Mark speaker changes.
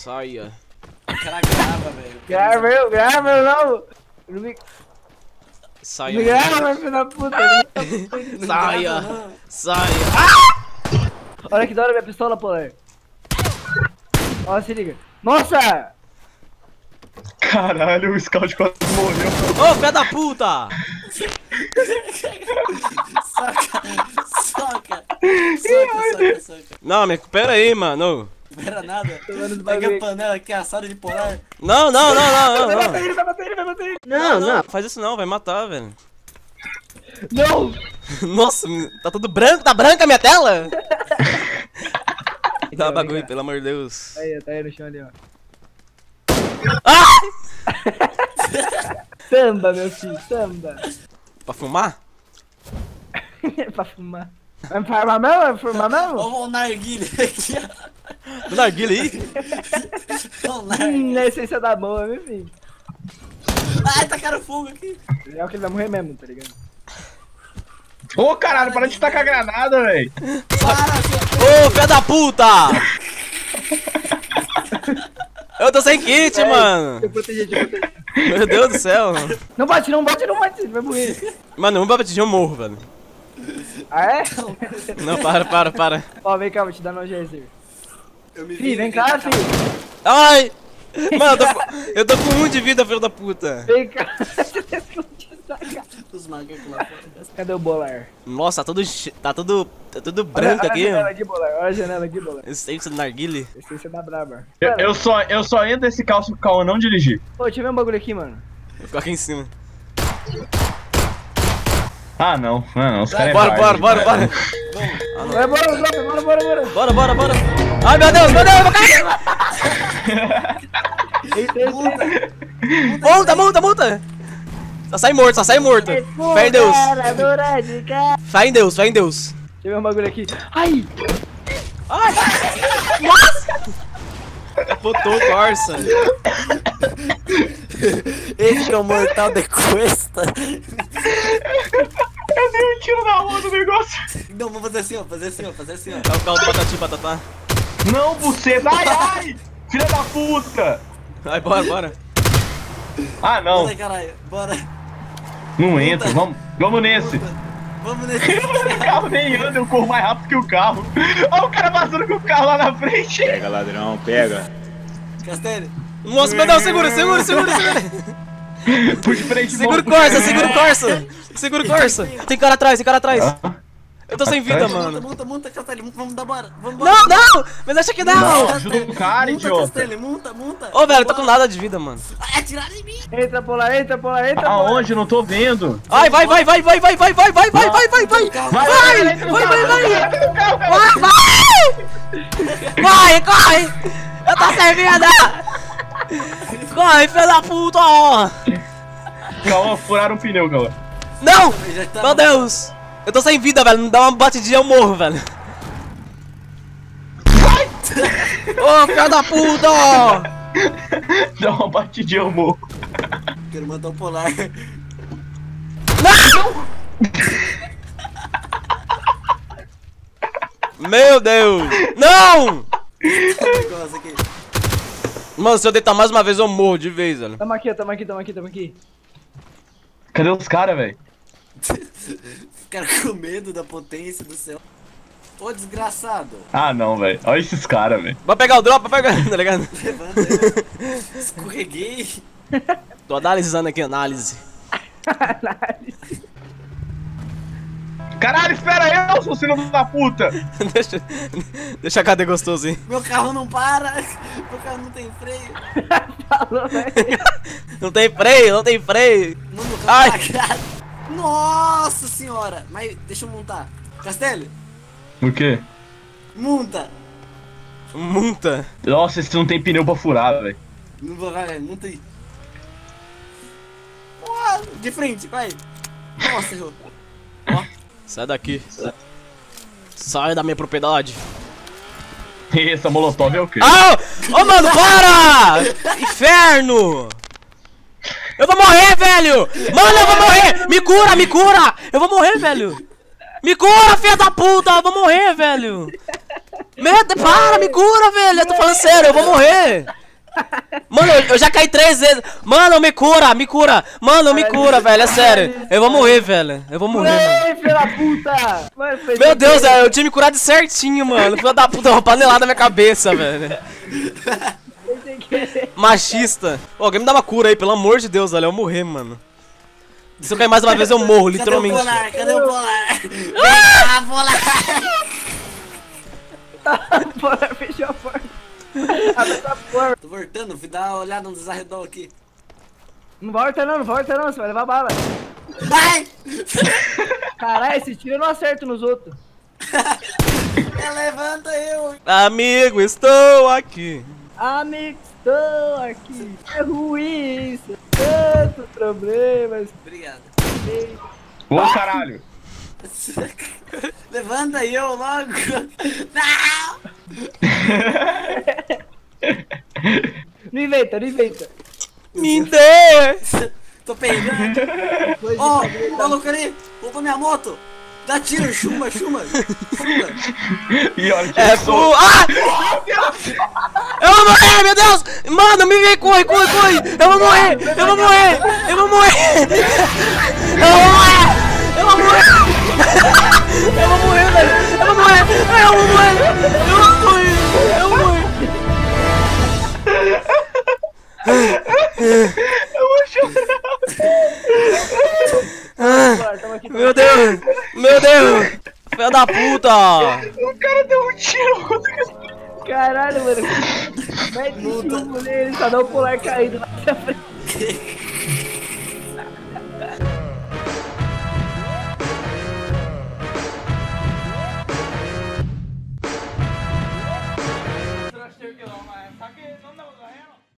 Speaker 1: Saia.
Speaker 2: O cara grava, velho.
Speaker 3: Grava, não. Não me
Speaker 1: Saia.
Speaker 3: grava, filho da puta.
Speaker 1: Saia. Saia.
Speaker 3: Olha que da hora minha pistola, Polar. Ó, se liga. Nossa!
Speaker 4: Caralho, o Scout quase morreu.
Speaker 1: Ô, pé da puta!
Speaker 2: Soca.
Speaker 1: Não, me recupera aí, mano.
Speaker 2: Não era nada.
Speaker 3: Tomando
Speaker 2: Pega
Speaker 3: bagulho.
Speaker 2: a panela aqui, assada de Polar.
Speaker 1: Não.
Speaker 3: Vai bater ele, vai bater ele, vai bater ele.
Speaker 1: Não, faz isso não, vai matar, velho.
Speaker 3: Não!
Speaker 1: Nossa, tá tudo branco, tá branca a minha tela? Dá bagulho, pelo amor de Deus.
Speaker 3: Aí, tá aí no chão ali, ó.
Speaker 1: Ah!
Speaker 3: Samba, meu filho, samba.
Speaker 1: Pra fumar?
Speaker 3: Pra fumar. Vai fumar mesmo? Vai fumar mesmo?
Speaker 2: Olha o narguilha aqui, ó.
Speaker 1: Do narguilha aí?
Speaker 2: Olha o narguilha.
Speaker 3: Na essência da boa, meu filho.
Speaker 2: Ai, tacaram fogo aqui.
Speaker 3: É o que ele vai morrer mesmo, tá ligado?
Speaker 4: Ô, caralho, para de tacar granada, velho.
Speaker 1: Ô, pé da puta! Eu tô sem kit, mano.
Speaker 3: Deixa eu proteger, deixa eu proteger.
Speaker 1: Meu Deus do céu.
Speaker 3: Não bate, não bate, não bate, ele vai morrer.
Speaker 1: Mano, um babatinho eu morro, velho.
Speaker 3: Ah, é?
Speaker 1: Não, para.
Speaker 3: Ó, vem cá, vou te dar no geyser.
Speaker 2: Eu me
Speaker 3: Fih, vem cá, filho.
Speaker 1: Ai! Mano, eu tô com 1 de vida, filho da puta.
Speaker 3: Vem cá. Você tá escondido da cara.
Speaker 2: Os macacos lá fora.
Speaker 3: Cadê o bolar?
Speaker 1: Nossa, tá tudo branco aqui.
Speaker 3: Olha a janela aqui, bolar. Olha a janela aqui, bolar.
Speaker 1: Essência do narguile.
Speaker 3: Essência da braba.
Speaker 4: Eu só entro nesse carro se o Cauã não dirigir.
Speaker 3: Pô, deixa eu ver um bagulho aqui, mano.
Speaker 1: Vou ficar aqui em cima.
Speaker 4: Ah, não. Os caras
Speaker 1: Bora.
Speaker 3: Vai, bora.
Speaker 1: Bora. Ai, meu Deus, eu vou cair. Multa. Só sai morto. Fé em Deus. Fé em Deus.
Speaker 3: Deixa eu ver um bagulho aqui. Ai!
Speaker 1: Nossa! Botou o Corsa.
Speaker 2: Esse é o mortal de cuesta.
Speaker 4: Eu dei um tiro na rua do negócio.
Speaker 2: Não, vamos fazer assim, ó. Fazer assim, ó.
Speaker 1: É o carro do Patati Patatá.
Speaker 4: Não, buceta. Ai! Filha da puta!
Speaker 1: Vai, bora.
Speaker 4: Ah, não.
Speaker 2: Bora, caralho. Bora.
Speaker 4: Não entra. Vamos nesse.
Speaker 2: Vamos nesse.
Speaker 4: O carro nem anda, eu corro mais rápido que o carro. Olha o cara passando com o carro lá na frente.
Speaker 5: Pega, ladrão, pega.
Speaker 2: Castelli.
Speaker 1: Nossa, meu Deus, segura.
Speaker 4: Puxa frente,
Speaker 1: Segura o Corsa. Tem cara atrás. Eu tô sem vida, mano.
Speaker 2: Monta, Castelli. Vamos dar bora.
Speaker 1: Não, mas acha que não.
Speaker 4: Ajuda o cara, idiota.
Speaker 2: Castelli, monta.
Speaker 1: Ô, velho, eu tô com nada de vida, mano.
Speaker 2: Ai, atiraram em mim.
Speaker 3: Entra, polar.
Speaker 4: Aonde? Eu não tô vendo.
Speaker 1: Ai, vai. Vai. Corre. Eu tô sem vida. Corre, filho da puta.
Speaker 4: Cauã, furaram um pneu, Cauã.
Speaker 1: Não,
Speaker 2: Já tá
Speaker 1: meu Deus. Eu tô sem vida, velho. Não dá uma batidinha, eu morro, velho. Ô, filho da puta.
Speaker 4: Dá uma batidinha, eu morro.
Speaker 2: Quero matar o Polar.
Speaker 1: Meu Deus. Não.
Speaker 2: Negócio aqui.
Speaker 1: Mano, se eu deitar mais uma vez, eu morro de vez, velho.
Speaker 3: Tamo aqui.
Speaker 4: Cadê os caras, velho?
Speaker 2: Ficaram com medo da potência do céu. Ô, desgraçado.
Speaker 4: Ah, não, velho. Olha esses caras, velho.
Speaker 1: Vai pegar o drop, tá ligado?
Speaker 2: Levanta. Escorreguei.
Speaker 1: Tô analisando aqui, análise.
Speaker 4: Caralho, espera eu, seu filho da puta!
Speaker 1: Deixa a cadê gostoso aí.
Speaker 2: Meu carro não para. Meu carro não tem freio.
Speaker 3: Falou, velho.
Speaker 1: Não tem freio.
Speaker 2: Não, meu carro
Speaker 1: Ai.
Speaker 2: tá cagado. Nossa senhora. Mas deixa eu montar. Castelli,
Speaker 4: O quê?
Speaker 2: monta.
Speaker 1: Multa.
Speaker 4: Nossa, esse não tem pneu pra furar, velho.
Speaker 2: Não vou, vai, monta aí. Ó, de frente, vai. Nossa, errou. Ó.
Speaker 1: Sai daqui. Sai da minha propriedade.
Speaker 4: Essa molotov é o quê?
Speaker 1: Ah! Ô, mano, para! Inferno! Eu vou morrer, velho! Mano, eu vou morrer! Me cura! Eu vou morrer, velho! Me cura, filha da puta! Eu vou morrer, velho! Para, me cura, velho. Eu tô falando sério, eu vou morrer. Mano, eu já caí 3 vezes. Mano, me cura, me cura. Mano, me cura, velho, é sério. Eu vou morrer, velho. Eu vou morrer, mano.
Speaker 3: Ei, filha da puta! Mano, foi
Speaker 1: Meu
Speaker 3: sem
Speaker 1: Deus,
Speaker 3: querer.
Speaker 1: eu tinha me curado certinho, mano. Filho da puta, uma panelada na minha cabeça, velho.
Speaker 3: Foi sem querer.
Speaker 1: Machista. Ô, alguém me dá uma cura aí, pelo amor de Deus, velho. Eu vou morrer, mano. Se eu cair mais uma vez, eu morro, literalmente.
Speaker 2: Cadê o Polar? Ah, Polar!
Speaker 3: Bora, fechou a porta. Abre essa porta.
Speaker 2: Tô voltando, fui dar uma olhada nos arredor aqui.
Speaker 3: Não volta não, você vai levar bala.
Speaker 2: Ai!
Speaker 3: Caralho, esse tiro eu não acerto nos outros.
Speaker 2: Levanta eu!
Speaker 1: Amigo, estou aqui.
Speaker 3: Amigo, estou aqui. É ruim isso. Tantos problemas.
Speaker 2: Obrigado.
Speaker 4: Ô, caralho.
Speaker 2: Levanta eu logo! Não!
Speaker 3: Não inventa, não inventa.
Speaker 1: Me dê.
Speaker 2: Tô pegando!
Speaker 3: Coisa
Speaker 2: Ó,
Speaker 3: de padrão.
Speaker 2: maluco ali! Roubou minha moto! Dá tiro, chuma!
Speaker 4: E olha que
Speaker 1: É fu... Ah! Eu vou morrer, meu Deus! Mano, me vem, corre! Eu vou morrer! Eu vou morrer! Eu vou morrer! Eu vou morrer! Eu vou morrer! Eu vou morrer, velho! Eu vou morrer! Eu vou morrer! Eu vou morrer! Eu vou morrer!
Speaker 4: eu vou chorar.
Speaker 3: Tamo aqui,
Speaker 1: Meu Deus! Meu Deus! Filha da puta!
Speaker 4: O cara deu um tiro.
Speaker 3: Caralho, mano. Mete chumbo nele, só dá o Polar caído na frente.